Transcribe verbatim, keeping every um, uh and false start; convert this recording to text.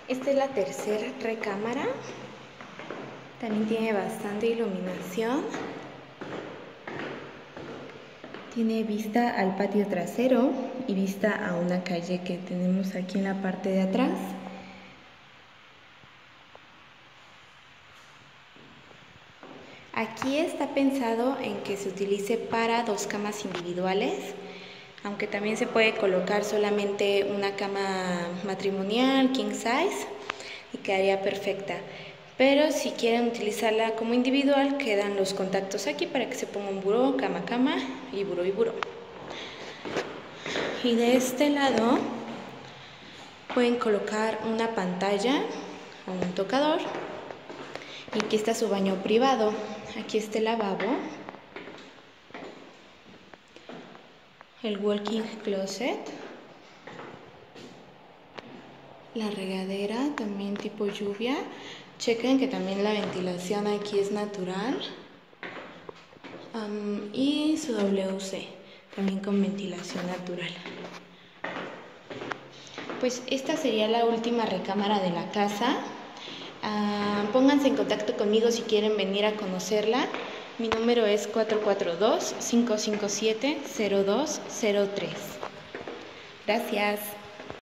Esta es la tercera recámara. También tiene bastante iluminación. Tiene vista al patio trasero y vista a una calle que tenemos aquí en la parte de atrás. Aquí está pensado en que se utilice para dos camas individuales, aunque también se puede colocar solamente una cama matrimonial, king size, y quedaría perfecta. Pero si quieren utilizarla como individual, quedan los contactos aquí para que se ponga un buró, cama, cama y buró y buró. Y de este lado pueden colocar una pantalla o un tocador. Y aquí está su baño privado. Aquí está el lavabo, el walk-in closet, la regadera también tipo lluvia. Chequen que también la ventilación aquí es natural. Um, y su W C, también con ventilación natural. Pues esta sería la última recámara de la casa. Uh, pónganse en contacto conmigo si quieren venir a conocerla. Mi número es cuatro cuatro dos, cinco cinco siete, cero dos cero tres. Gracias.